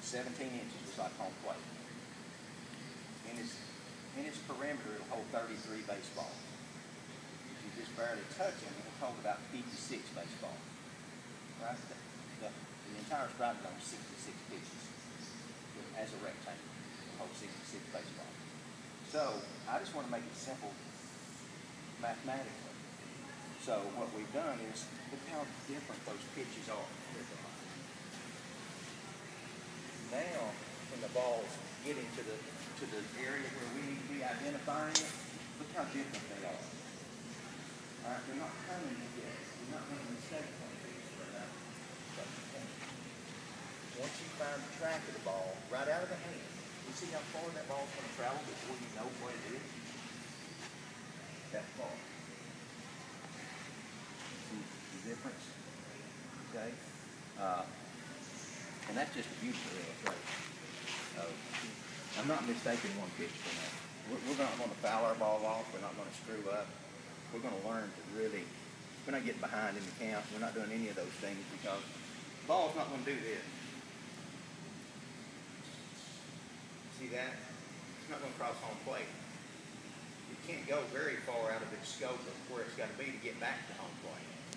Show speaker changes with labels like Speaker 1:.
Speaker 1: 17 inches, just like home plate. In its perimeter, it'll hold 33 baseballs. If you just barely touch them, it'll hold about 56 baseballs. Right? The entire strike zone is 66 pitches as a rectangle. It'll hold 66 baseballs. So I just want to make it simple mathematically. So what we've done is, look how different those pitches are. Now, when the balls get into the area where we need to be identifying it, look how different they are. All right, they're not coming together. You're not making mistakes on these right now. Once you find the track of the ball right out of the hand, you see how far that ball's going to travel before you know what it is? That far. See the difference? Okay? And that's just a beautiful illustration. I'm not mistaking one pitch for another. We're not going to foul our ball off. We're not going to screw up. We're going to learn to really, we're not getting behind in the count. We're not doing any of those things because the ball's not going to do this. See that? It's not going to cross home plate. It can't go very far out of its scope of where it's got to be to get back to home plate.